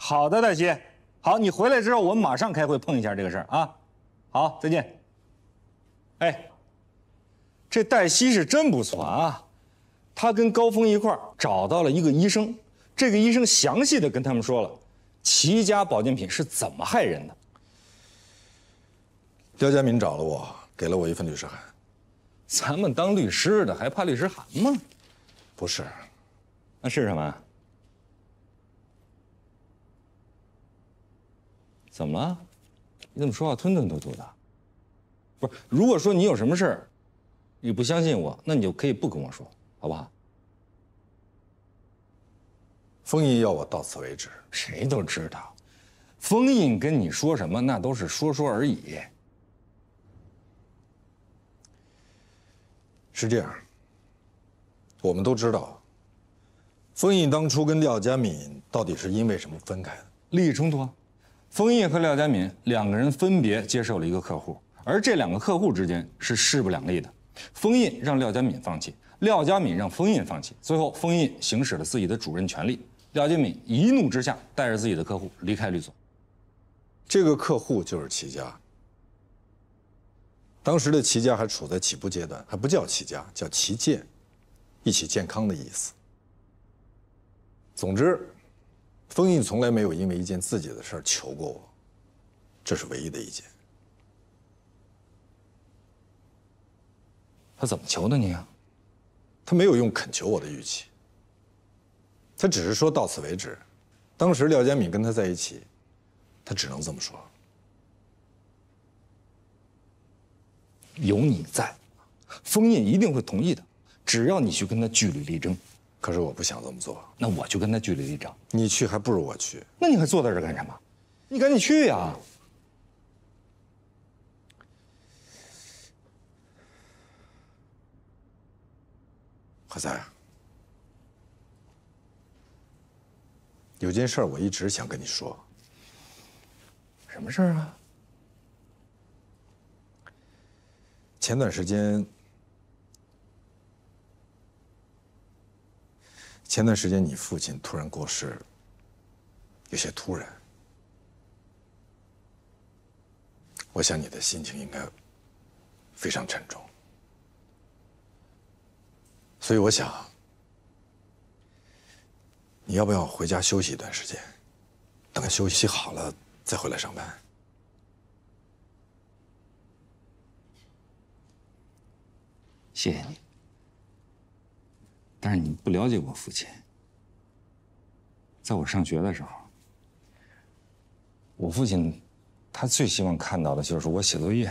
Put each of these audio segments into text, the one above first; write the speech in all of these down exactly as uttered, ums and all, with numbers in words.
好的，黛西。好，你回来之后，我们马上开会碰一下这个事儿啊。好，再见。哎，这黛西是真不错啊，她跟高峰一块儿找到了一个医生，这个医生详细的跟他们说了齐家保健品是怎么害人的。 廖家敏找了我，给了我一份律师函。 咱们当律师的还怕律师函吗？ 不是， 那是什么？怎么了？你怎么说话吞吞吐吐的？不是，如果说你有什么事儿，你不相信我，那你就可以不跟我说，好不好？ 封印要我到此为止。 谁都知道，封印跟你说什么那都是说说而已。 是这样，我们都知道，封印当初跟廖家敏到底是因为什么分开的？ 利益冲突啊！封印和廖家敏两个人分别接受了一个客户，而这两个客户之间是势不两立的。封印让廖家敏放弃，廖家敏让封印放弃，最后封印行使了自己的主任权利。廖家敏一怒之下，带着自己的客户离开律所。 这个客户就是齐家。当时的齐家还处在起步阶段，还不叫齐家，叫齐健，一起健康的意思。总之，封印从来没有因为一件自己的事儿求过我，这是唯一的一件。 他怎么求的你啊？ 他没有用恳求我的语气，他只是说到此为止。当时廖家敏跟他在一起，他只能这么说。 有你在，封印一定会同意的，只要你去跟他据理力争。 可是我不想这么做， 那我就跟他据理力争。 你去还不如我去。 那你还坐在这儿干什么？你赶紧去呀！ 何塞，有件事我一直想跟你说。 什么事儿啊？ 前段时间，前段时间你父亲突然过世，有些突然。我想你的心情应该非常沉重，所以我想，你要不要回家休息一段时间，等休息好了再回来上班？ 谢谢你，但是你不了解我父亲。在我上学的时候，我父亲他最希望看到的就是我写作业。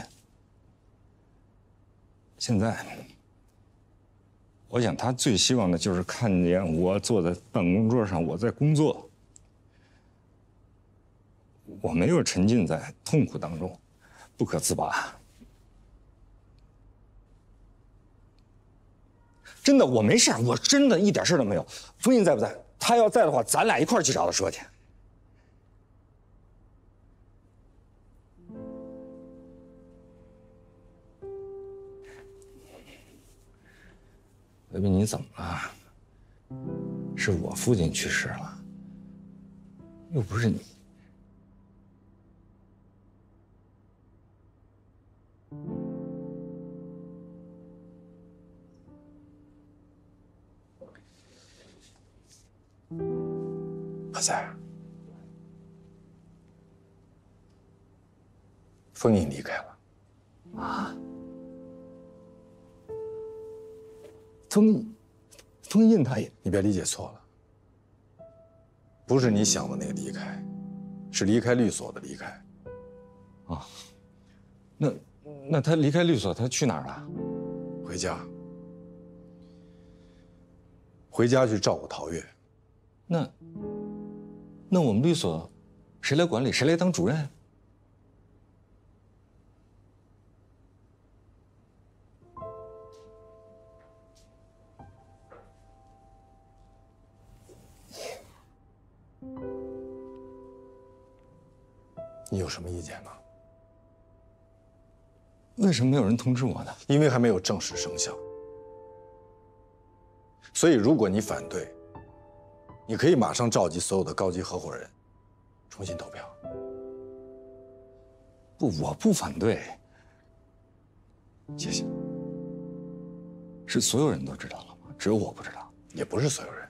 现在，我想他最希望的就是看见我坐在办公桌上，我在工作。我没有沉浸在痛苦当中，不可自拔。真的，我没事，我真的一点事都没有。封印在不在？他要在的话，咱俩一块儿去找他说去。维维，你怎么了？是我父亲去世了，又不是你。 何塞，封印离开了。 啊？封印，封印他也…… 你别理解错了，不是你想的那个离开，是离开律所的离开。 啊，那那他离开律所，他去哪儿了？ 回家。回家去照顾陶月。 那那我们律所谁来管理？谁来当主任？ 你有什么意见吗？ 为什么没有人通知我呢？ 因为还没有正式生效。所以，如果你反对，你可以马上召集所有的高级合伙人， 重新投票。 不，我不反对。 谢谢。 是所有人都知道了吗？只有我不知道。 也不是所有人。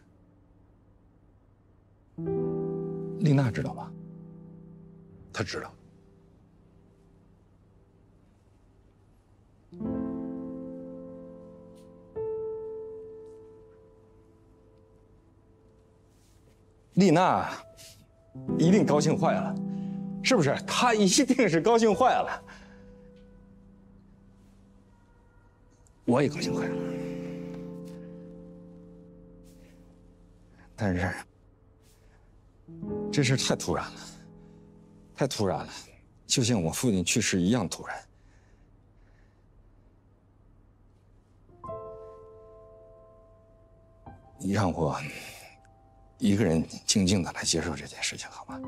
丽娜知道吧？ 她知道。 丽娜一定高兴坏了，是不是？她一定是高兴坏了。我也高兴坏了，但是这事太突然了，太突然了，就像我父亲去世一样突然。你让我一个人静静的来接受这件事情，好吗？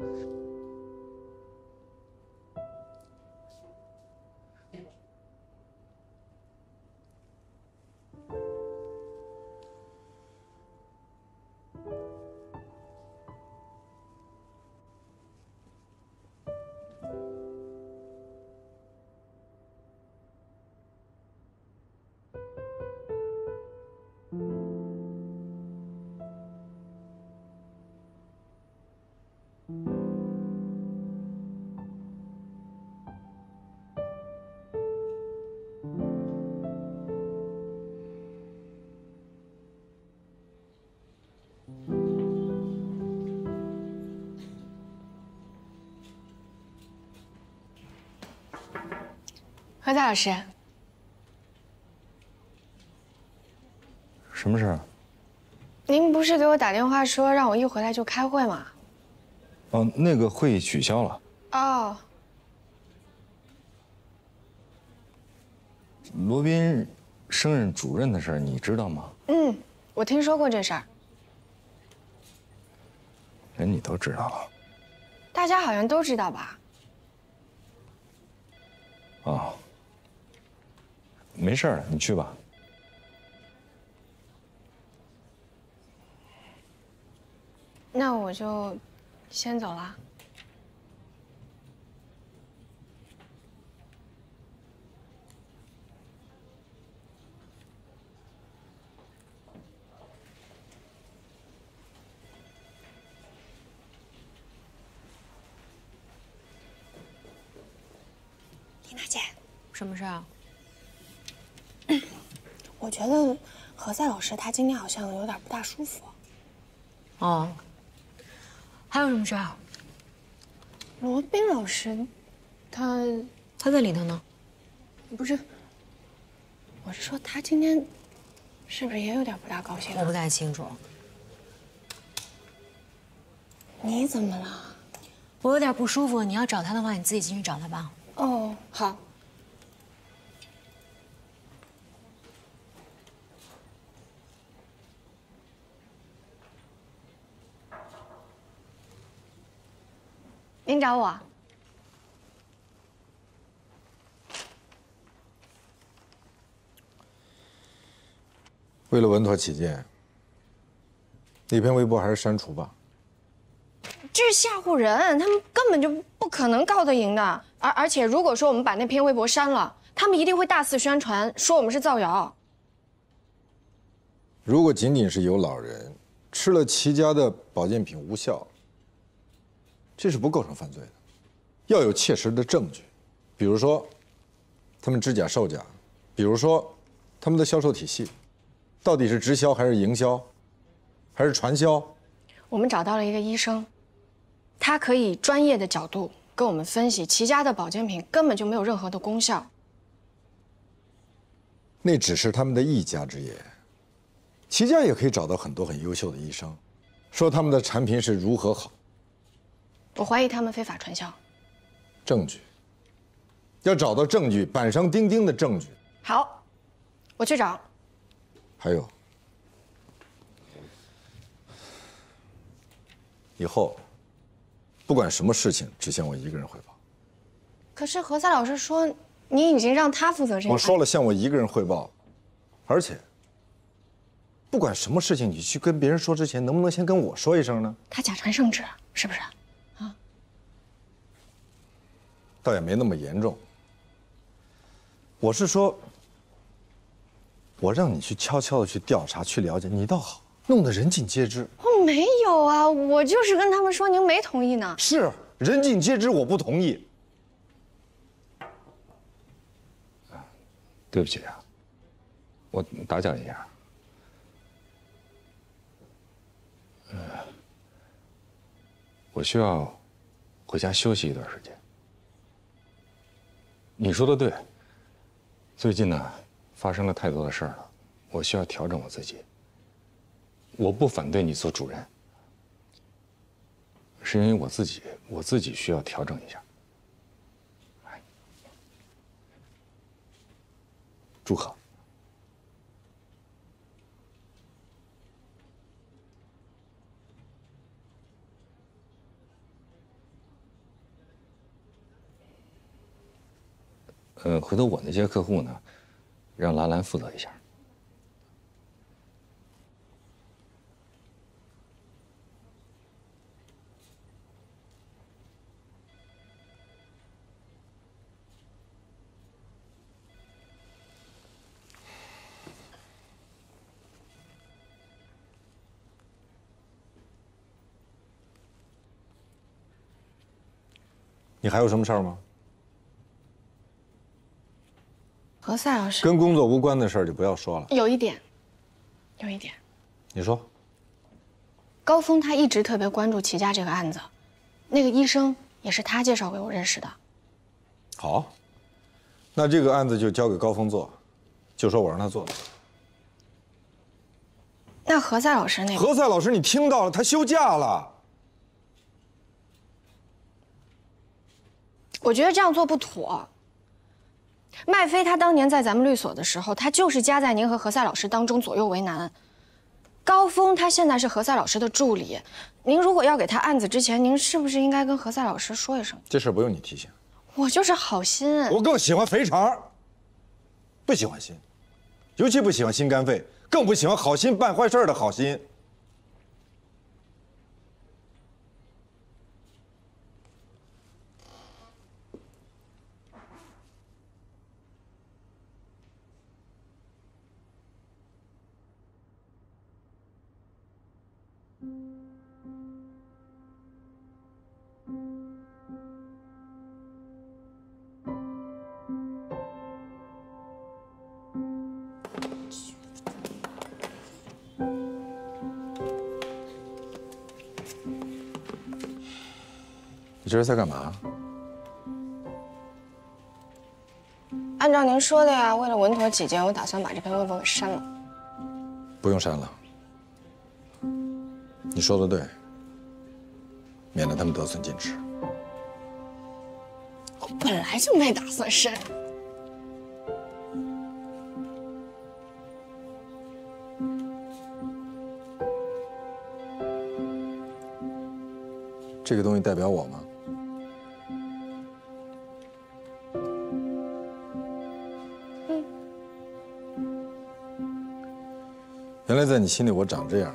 何大老师， 什么事儿？ 您不是给我打电话说让我一回来就开会吗？ 哦，那个会议取消了。 哦， 罗宾升任主任的事儿，你知道吗？ 嗯，我听说过这事儿。 连你都知道了？ 大家好像都知道吧？ 哦，没事了，你去吧。 那我就先走了。 丽娜姐， 什么事啊？ 我觉得何塞老师他今天好像有点不大舒服。 哦，还有什么事啊？ 罗宾老师，他他在里头呢。 不是，我是说他今天是不是也有点不大高兴啊？ 我不太清楚。 你怎么了？ 我有点不舒服，你要找他的话，你自己进去找他吧。 哦，好。您找我？ 为了稳妥起见，那篇微博还是删除吧。 这是吓唬人，他们根本就不可能告得赢的。而而且，如果说我们把那篇微博删了，他们一定会大肆宣传，说我们是造谣。 如果仅仅是有老人吃了齐家的保健品无效，这是不构成犯罪的。要有切实的证据，比如说他们知假售假，比如说他们的销售体系到底是直销还是营销，还是传销。 我们找到了一个医生，他可以专业的角度跟我们分析齐家的保健品根本就没有任何的功效。 那只是他们的一家之言，齐家也可以找到很多很优秀的医生，说他们的产品是如何好。 我怀疑他们非法传销。 证据，要找到证据，板上钉钉的证据。 好，我去找。 还有，以后不管什么事情，只向我一个人汇报。 可是何塞老师说，你已经让他负责这个。 我说了，向我一个人汇报，而且不管什么事情，你去跟别人说之前，能不能先跟我说一声呢？ 他假传圣旨，是不是？啊， 倒也没那么严重。我是说，我让你去悄悄的去调查、去了解，你倒好，弄得人尽皆知。 我没有啊，我就是跟他们说您没同意呢。 是人尽皆知，我不同意。 对不起啊，我打搅一下。呃，我需要回家休息一段时间。你说的对，最近呢发生了太多的事儿了，我需要调整我自己。我不反对你做主任，是因为我自己，我自己需要调整一下。 祝贺。 呃，回头我那些客户呢，让兰兰负责一下。 你还有什么事儿吗？ 何塞老师， 跟工作无关的事儿就不要说了。 有一点，有一点， 你说。 高峰他一直特别关注齐家这个案子，那个医生也是他介绍给我认识的。 好，那这个案子就交给高峰做，就说我让他做的。 那何塞老师那个， 何塞老师，你听到了，他休假了。 我觉得这样做不妥。麦飞他当年在咱们律所的时候，他就是夹在您和何塞老师当中左右为难。高峰他现在是何塞老师的助理，您如果要给他案子之前，您是不是应该跟何塞老师说一声？ 这事不用你提醒， 我就是好心。 我更喜欢肥肠，不喜欢心，尤其不喜欢心肝肺，更不喜欢好心办坏事的好心。你这是在干嘛？ 按照您说的呀，为了稳妥起见，我打算把这篇微博给删了。 不用删了。你说的对，免得他们得寸进尺。 我本来就没打算删。 这个东西代表我吗？ 嗯。 原来在你心里我长这样，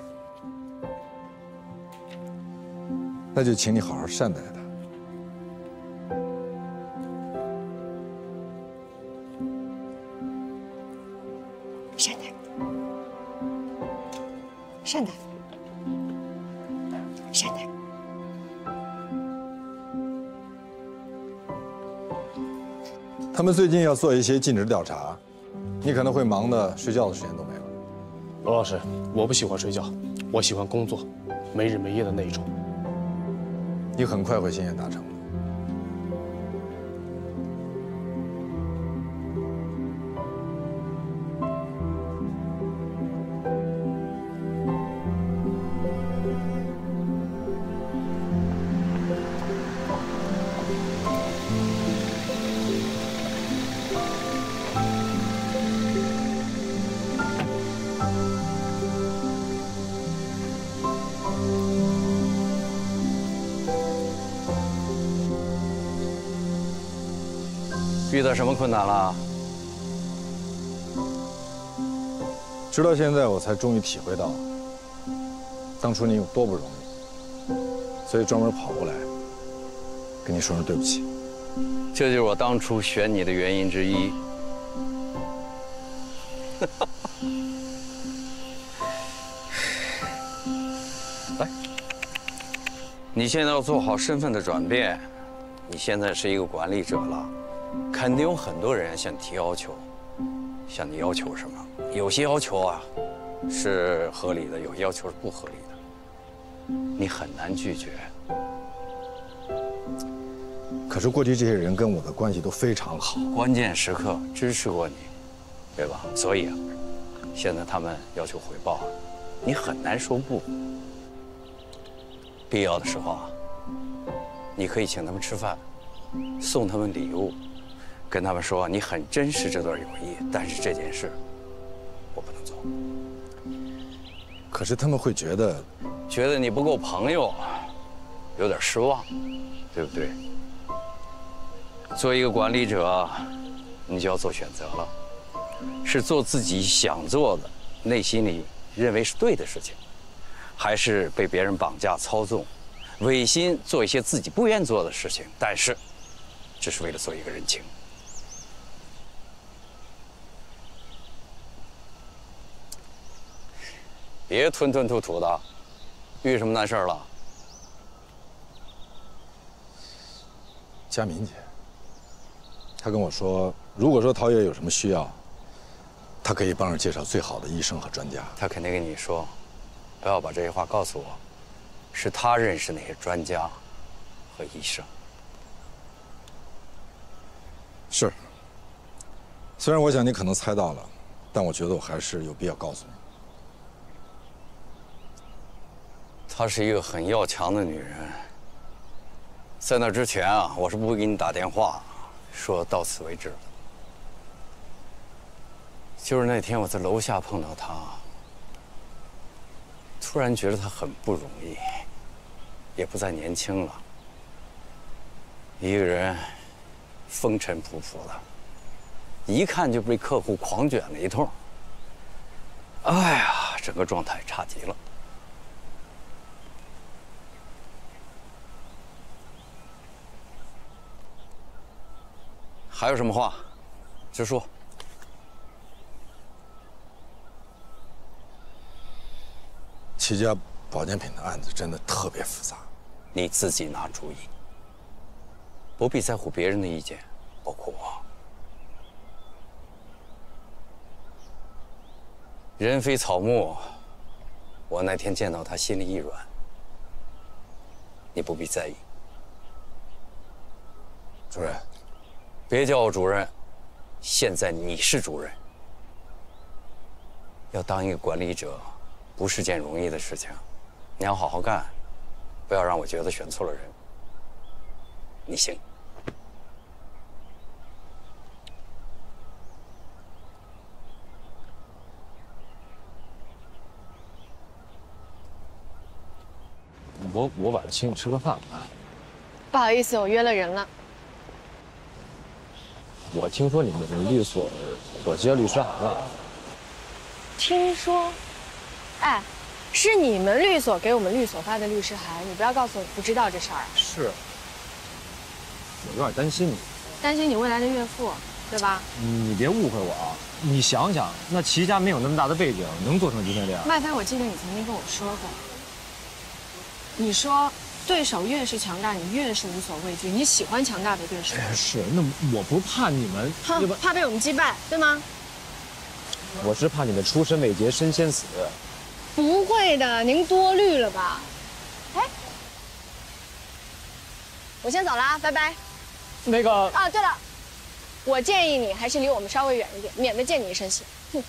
那就请你好好善待他。 善待，善待，善待。 他们最近要做一些尽职调查，你可能会忙得睡觉的时间都没有。 罗老师，我不喜欢睡觉，我喜欢工作，没日没夜的那一种。 你很快会心愿达成的。 遇到什么困难了？ 直到现在，我才终于体会到，当初你有多不容易，所以专门跑过来跟你说声对不起。 这就是我当初选你的原因之一。来，你现在要做好身份的转变。你现在是一个管理者了，肯定有很多人向你提要求，向你要求什么？有些要求啊是合理的，有些要求是不合理的，你很难拒绝。 可是过去这些人跟我的关系都非常好， 关键时刻支持过你，对吧？所以啊，现在他们要求回报，你很难说不。必要的时候啊，你可以请他们吃饭，送他们礼物，跟他们说你很珍视这段友谊，但是这件事我不能做。 可是他们会觉得， 觉得你不够朋友，有点失望，对不对？ 作为一个管理者，你就要做选择了，是做自己想做的、内心里认为是对的事情，还是被别人绑架、操纵、违心做一些自己不愿做的事情，但是只是为了做一个人情。别吞吞吐吐的，遇什么难事了？ 佳敏姐。 他跟我说，如果说陶冶有什么需要，他可以帮着介绍最好的医生和专家。 他肯定跟你说，不要把这些话告诉我，是他认识那些专家和医生。 是。虽然我想你可能猜到了，但我觉得我还是有必要告诉你。 她是一个很要强的女人。在那之前啊，我是不会给你打电话。 说到此为止了。就是那天我在楼下碰到他，突然觉得他很不容易，也不再年轻了。一个人风尘仆仆的，一看就被客户狂卷了一通。哎呀，整个状态差极了。 还有什么话，直说。 齐家保健品的案子真的特别复杂， 你自己拿主意，不必在乎别人的意见，包括我。人非草木，我那天见到他心里一软，你不必在意。 主任。 别叫我主任，现在你是主任。要当一个管理者，不是件容易的事情，你要好好干，不要让我觉得选错了人。你行。 我我晚上请你吃个饭吧。 不好意思，我约了人了。 我听说你们律所我接律师函了。 听说，哎，是你们律所给我们律所发的律师函，你不要告诉我你不知道这事儿。 是，我有点担心你， 担心你未来的岳父，对吧？ 你别误会我啊！你想想，那齐家没有那么大的背景，能做成今天这样？ 麦飞，我记得你曾经跟我说过，你说。 对手越是强大，你越是无所畏惧。你喜欢强大的对手。 是，那我不是怕你们， 哼，怕被我们击败，对吗？ 我是怕你们出身未捷身先死。 不会的，您多虑了吧？哎，我先走了啊，拜拜。 那个啊，对了，我建议你还是离我们稍微远一点，免得溅你一身血。哼。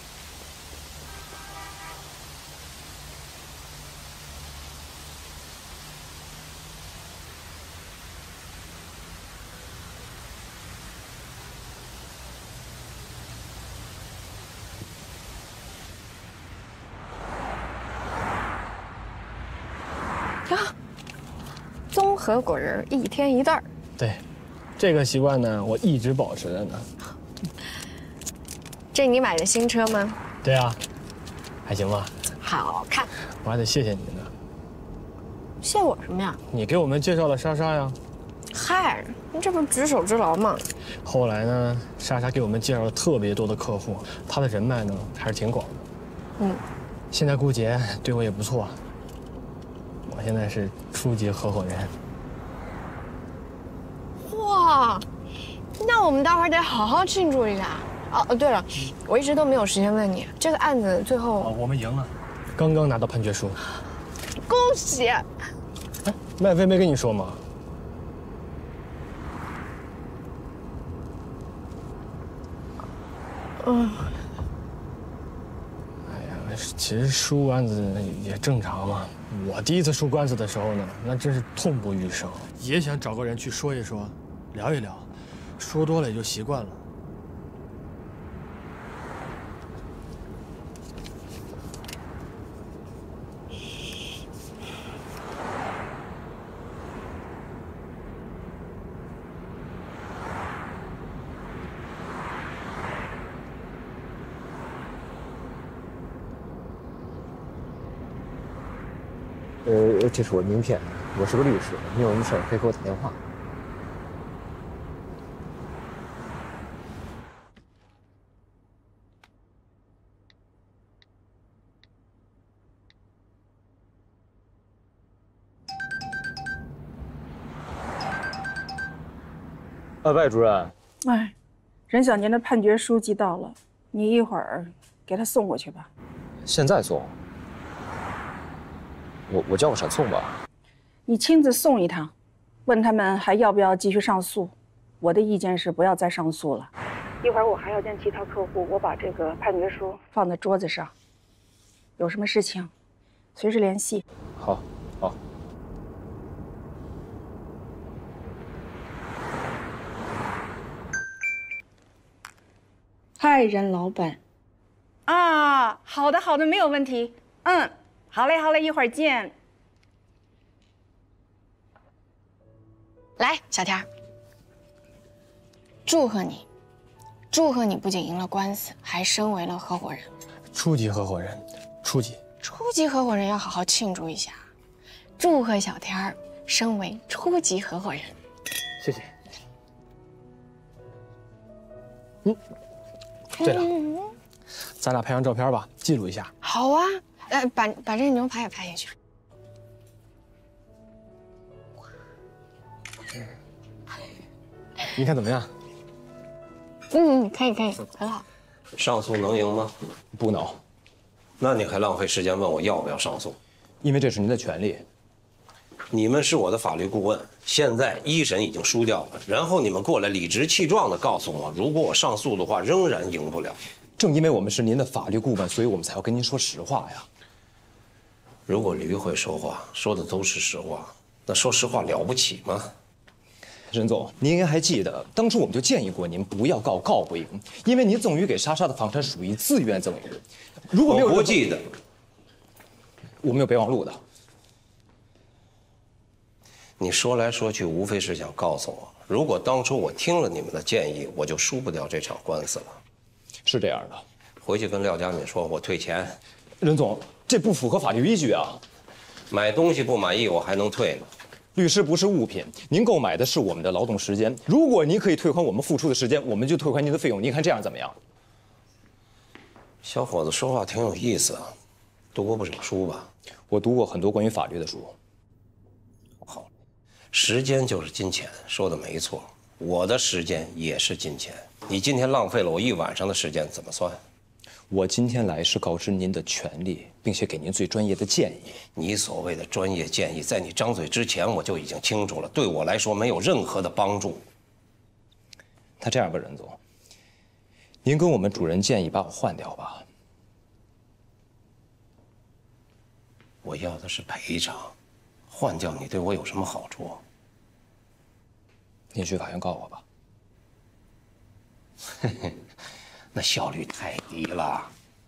呀，综合果仁一天一袋儿。 对，这个习惯呢，我一直保持着呢。 这你买的新车吗？ 对啊，还行吧。 好看。 我还得谢谢你呢。 谢我什么呀？ 你给我们介绍了莎莎呀。 嗨，你这不是举手之劳吗？ 后来呢，莎莎给我们介绍了特别多的客户，她的人脉呢还是挺广的。 嗯， 现在顾杰对我也不错，我现在是初级合伙人。 哇，那我们待会儿得好好庆祝一下。哦，对了，我一直都没有时间问你，这个案子最后哦，我们赢了，刚刚拿到判决书。 恭喜！ 哎，麦飞没跟你说吗？ 嗯。 哎呀，其实输官司也正常嘛。我第一次输官司的时候呢，那真是痛不欲生，也想找个人去说一说，聊一聊，说多了也就习惯了。 呃，这是我的名片，我是个律师，你有什么事儿可以给我打电话。啊，魏主任。 哎，任小年的判决书寄到了，你一会儿给他送过去吧。 现在送？我我叫个闪送吧。 你亲自送一趟，问他们还要不要继续上诉。我的意见是不要再上诉了。一会儿我还要见其他客户，我把这个判决书放在桌子上。有什么事情，随时联系。 好，好。 嗨，任老板。啊，好的，好的，没有问题。嗯。好嘞，好嘞，一会儿见。 来，小天儿，祝贺你，祝贺你不仅赢了官司，还升为了合伙人。 初级合伙人，初级。 初级合伙人要好好庆祝一下，祝贺小天儿升为初级合伙人。 谢谢。嗯，对了，咱俩拍张照片吧，记录一下。 好啊。来，把把这个牛排也拍下去。 你看怎么样？ 嗯，可以可以，很好。 上诉能赢吗？ 不能。 那你还浪费时间问我要不要上诉？ 因为这是您的权利。 你们是我的法律顾问，现在一审已经输掉了，然后你们过来理直气壮地告诉我，如果我上诉的话，仍然赢不了。 正因为我们是您的法律顾问，所以我们才要跟您说实话呀。 如果驴会说话，说的都是实话，那说实话了不起吗？ 任总，您应该还记得，当初我们就建议过您不要告，告不赢，因为您赠与给莎莎的房产属于自愿赠与。如果没有， 我不记得， 我们有备忘录的。 你说来说去，无非是想告诉我，如果当初我听了你们的建议，我就输不掉这场官司了。 是这样的， 回去跟廖佳敏说，我退钱。 任总，这不符合法律依据啊！ 买东西不满意，我还能退呢。 律师不是物品，您购买的是我们的劳动时间。如果您可以退还我们付出的时间，我们就退还您的费用。您看这样怎么样？ 小伙子说话挺有意思啊，读过不少书吧？ 我读过很多关于法律的书。 好，时间就是金钱，说的没错。我的时间也是金钱，你今天浪费了我一晚上的时间，怎么算？ 我今天来是告知您的权利，并且给您最专业的建议。 你所谓的专业建议，在你张嘴之前我就已经清楚了，对我来说没有任何的帮助。 那这样吧，任总，您跟我们主任建议把我换掉吧。 我要的是赔偿，换掉你对我有什么好处？ 您去法院告我吧。 嘿嘿。那效率太低了。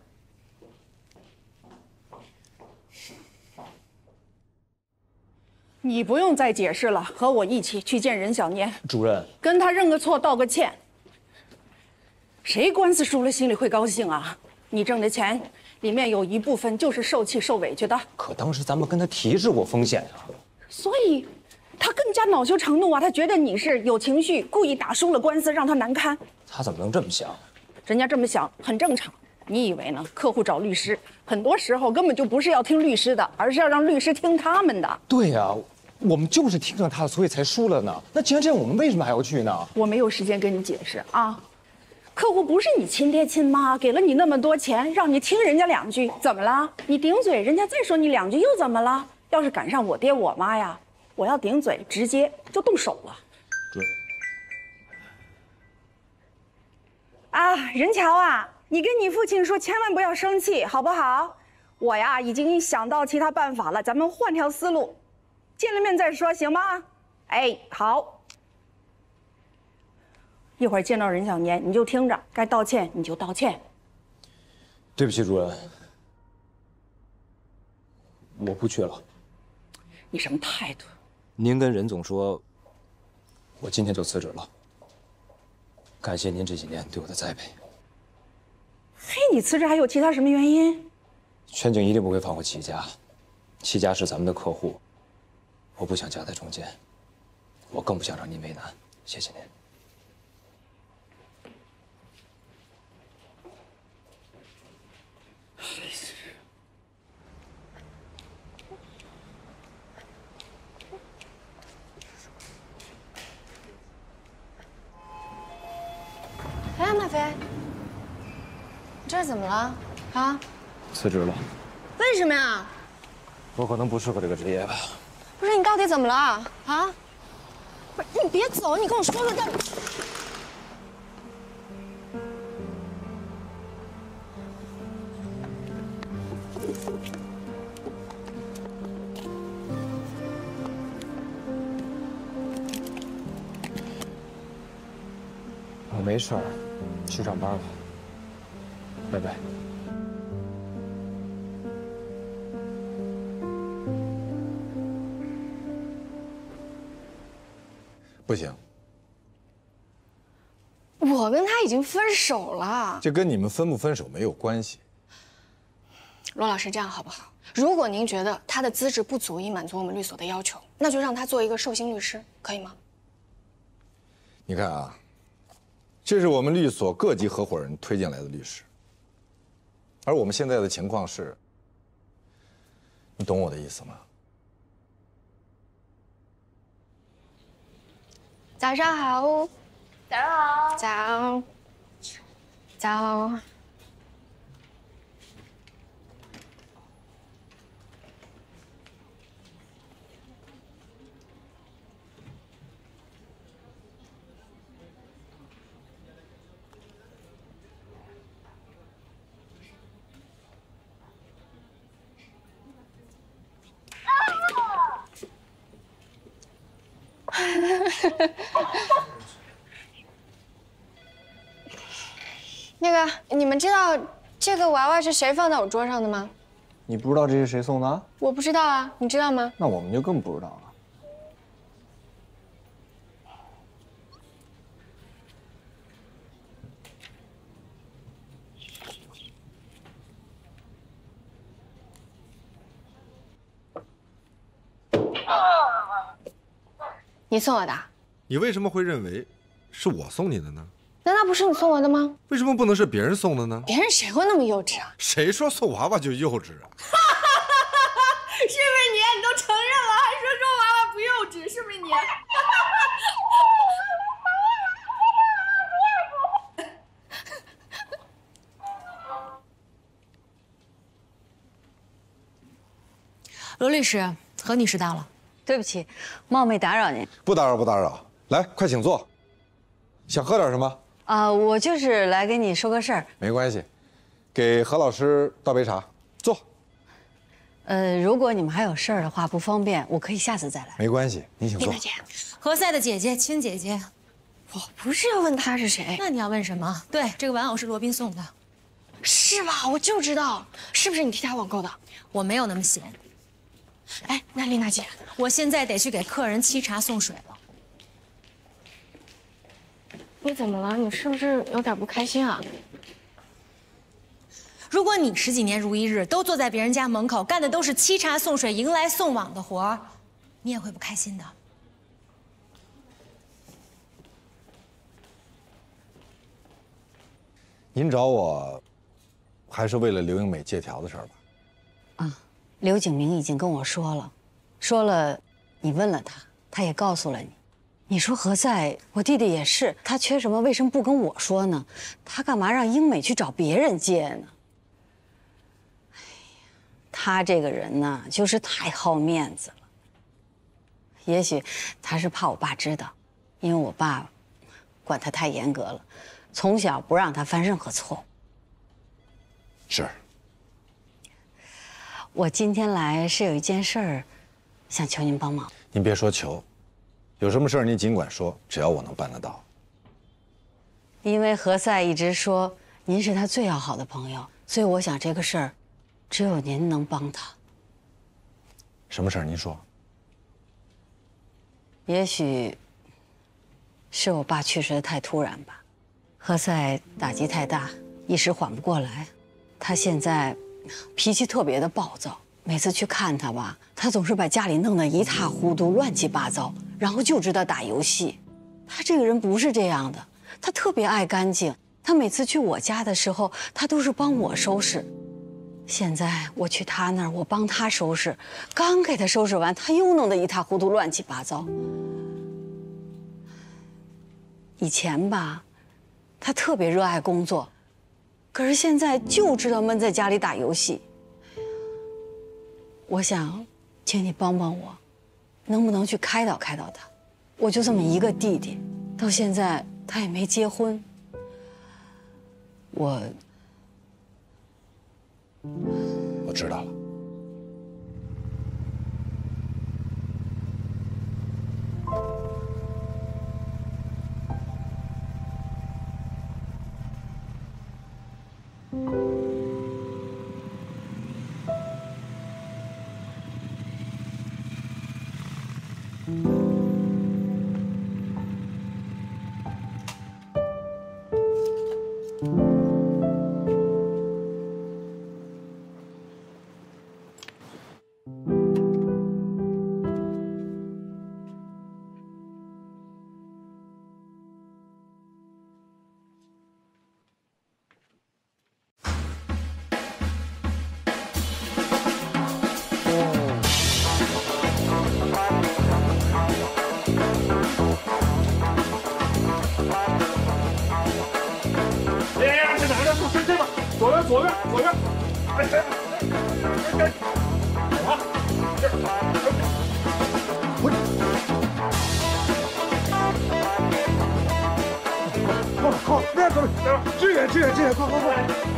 你不用再解释了，和我一起去见任小年。 主任， 跟他认个错，道个歉。谁官司输了心里会高兴啊？你挣的钱里面有一部分就是受气受委屈的。 可当时咱们跟他提示过风险啊。 所以， 他更加恼羞成怒啊！他觉得你是有情绪，故意打输了官司，让他难堪。 他怎么能这么想？ 人家这么想很正常。你以为呢？客户找律师，很多时候根本就不是要听律师的，而是要让律师听他们的。 对呀、啊，我们就是听上他的，所以才输了呢。那既然这样，我们为什么还要去呢？ 我没有时间跟你解释啊。客户不是你亲爹亲妈，给了你那么多钱，让你听人家两句，怎么了？你顶嘴，人家再说你两句又怎么了？要是赶上我爹我妈呀，我要顶嘴，直接就动手了。 准。 啊，任乔啊，你跟你父亲说，千万不要生气，好不好？我呀，已经想到其他办法了，咱们换条思路，见了面再说，行吗？哎，好。一会儿见到任小年，你就听着，该道歉你就道歉。 对不起，主任，我不去了。 你什么态度？ 您跟任总说，我今天就辞职了。感谢您这几年对我的栽培。 嘿，你辞职还有其他什么原因？ 全景一定不会放过齐家，齐家是咱们的客户，我不想夹在中间，我更不想让您为难。谢谢您。 哎，麦飞，你这是怎么了？啊？ 辞职了。 为什么呀？ 我可能不适合这个职业吧。 不是你到底怎么了？啊？不是你别走，你跟我说说干。 我没事儿，去上班吧。拜拜。 不行， 我跟他已经分手了。 这跟你们分不分手没有关系。 罗老师，这样好不好？如果您觉得他的资质不足以满足我们律所的要求，那就让他做一个受薪律师，可以吗？ 你看啊，这是我们律所各级合伙人推荐来的律师，而我们现在的情况是，你懂我的意思吗？ 早上好。早上好。早。早。那个，你们知道这个娃娃是谁放在我桌上的吗？ 你不知道这是谁送的？ 我不知道啊，你知道吗？ 那我们就更不知道了。 你送我的？ 你为什么会认为是我送你的呢？ 难道不是你送我的吗？ 为什么不能是别人送的呢？ 别人谁会那么幼稚啊？ 谁说送娃娃就幼稚啊？ 是不是你？你都承认了，还说说娃娃不幼稚，是不是你？ 罗律师，何女士到了。 对不起，冒昧打扰您。 不打扰，不打扰。来，快请坐。想喝点什么？ 啊、呃，我就是来给你说个事儿。 没关系，给何老师倒杯茶，坐。 呃，如果你们还有事儿的话，不方便，我可以下次再来。 没关系，您请坐。 丽娜姐，何塞的姐姐，亲姐姐。 我不是要问她是谁， 那你要问什么？对，这个玩偶是罗宾送的。 是吧？我就知道，是不是你替他网购的？ 我没有那么闲。 哎，那丽娜姐， 我现在得去给客人沏茶送水了。 你怎么了？你是不是有点不开心啊？ 如果你十几年如一日都坐在别人家门口干的都是沏茶送水、迎来送往的活儿，你也会不开心的。 您找我，还是为了刘英美借条的事儿吧？ 啊，刘景明已经跟我说了，说了，你问了他，他也告诉了你。你说何塞，我弟弟也是，他缺什么为什么不跟我说呢？他干嘛让英美去找别人借呢？哎呀，他这个人呢，就是太好面子了。也许他是怕我爸知道，因为我爸管他太严格了，从小不让他犯任何错误。 是。 我今天来是有一件事儿，想求您帮忙。 您别说求，有什么事儿您尽管说，只要我能办得到。 因为何塞一直说您是他最要好的朋友，所以我想这个事儿，只有您能帮他。 什么事儿？您说。 也许是我爸去世的太突然吧，何塞打击太大，一时缓不过来。他现在脾气特别的暴躁，每次去看他吧，他总是把家里弄得一塌糊涂、乱七八糟，然后就知道打游戏。他这个人不是这样的，他特别爱干净。他每次去我家的时候，他都是帮我收拾。现在我去他那儿，我帮他收拾，刚给他收拾完，他又弄得一塌糊涂、乱七八糟。以前吧，他特别热爱工作，可是现在就知道闷在家里打游戏。我想，请你帮帮我，能不能去开导开导他？我就这么一个弟弟，到现在他也没结婚，我。 我知道了。 左边，左边，哎哎哎哎，啊，这，我，后面后面，后面，支援支援支援，快快快！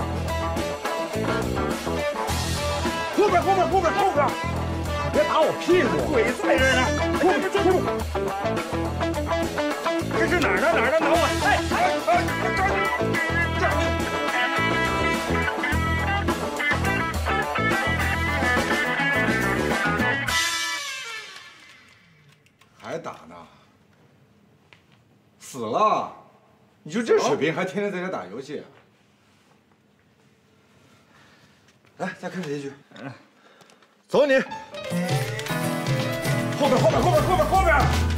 后边后边后边后边，别打我屁股！鬼在这呢！后面这后面，这是哪儿呢？哪儿呢？等我！哎哎哎，这儿这儿。 还打呢？死了！你就这水平，还天天在家打游戏？来，再开始一局。走你！后边，后边，后边，后边，后边！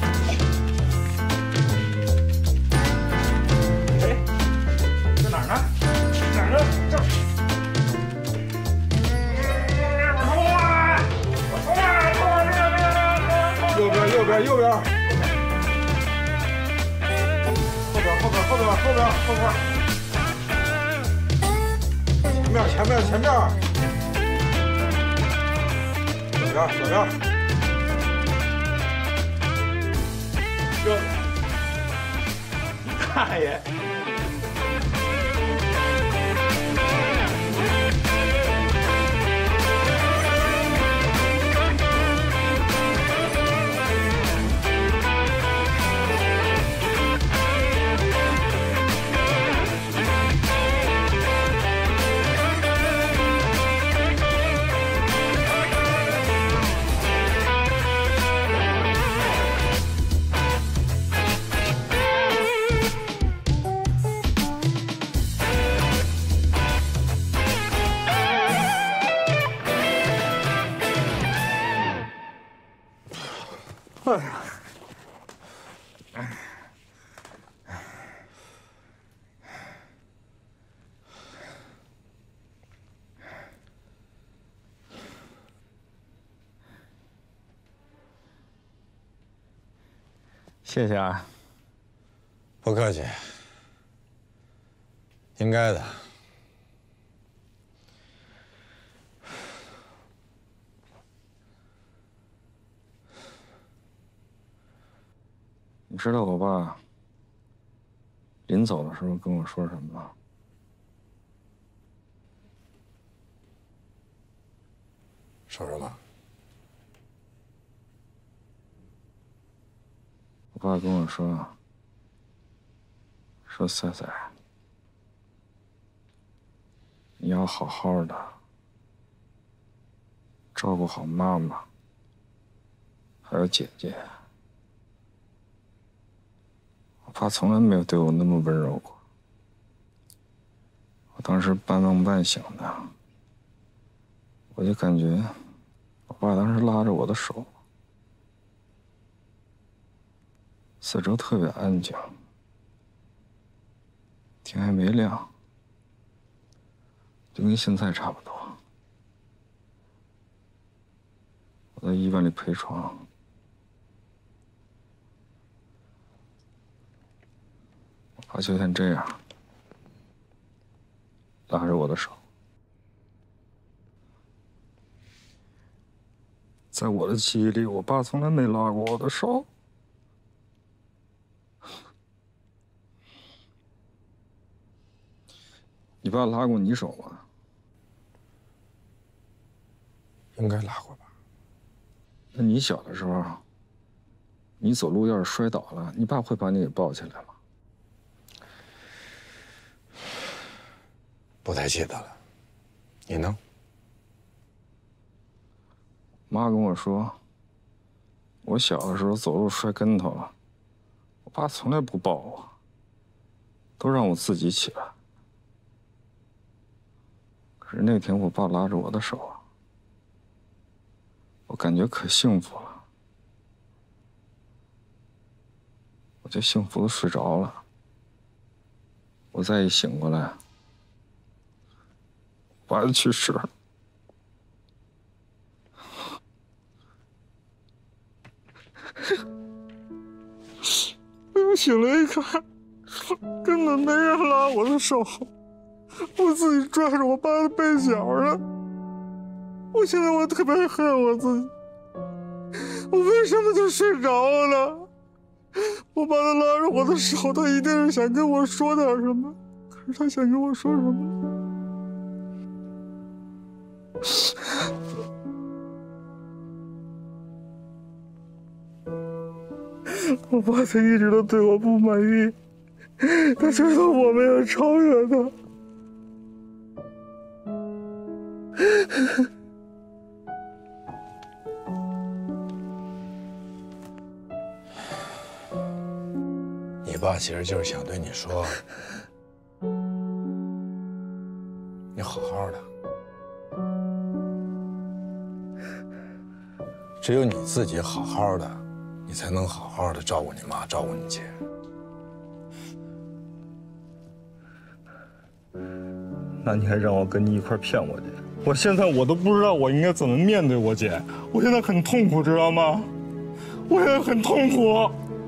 哎，在哪儿呢？哪儿呢？这儿。右边，右边，右边。后边，后边，后边，后边，后边。前面，前面，前面。左边，左边。这，大爷。哎呀！ 谢谢啊。 不客气，应该的。 你知道我爸临走的时候跟我说什么吗？ 说什么？ 我爸跟我说，说赛赛，你要好好的照顾好妈妈，还有姐姐。我爸从来没有对我那么温柔过。我当时半梦半醒的，我就感觉我爸当时拉着我的手，四周特别安静，天还没亮，就跟现在差不多。我在医院里陪床。我爸就像这样拉着我的手，在我的记忆里，我爸从来没拉过我的手。你爸拉过你手吗？ 应该拉过吧。 那你小的时候，你走路要是摔倒了，你爸会把你给抱起来吗？ 不太记得了，你呢？ 妈跟我说，我小的时候走路摔跟头了，我爸从来不抱我，都让我自己起来。可是那天我爸拉着我的手，我感觉可幸福了，我就幸福的睡着了。我再一醒过来，我爸就去世了。我醒来一看，根本没人拉我的手，我自己拽着我爸的背角呢。我现在我特别恨我自己，我为什么就睡着了呢？我爸他拉着我的手，他一定是想跟我说点什么，可是他想跟我说什么？我爸他一直都对我不满意，他觉得我没有超越他。 你爸其实就是想对你说，你好好的。只有你自己好好的，你才能好好的照顾你妈，照顾你姐。 那你还让我跟你一块骗我姐？我现在我都不知道我应该怎么面对我姐，我现在很痛苦，知道吗？我现在很痛苦。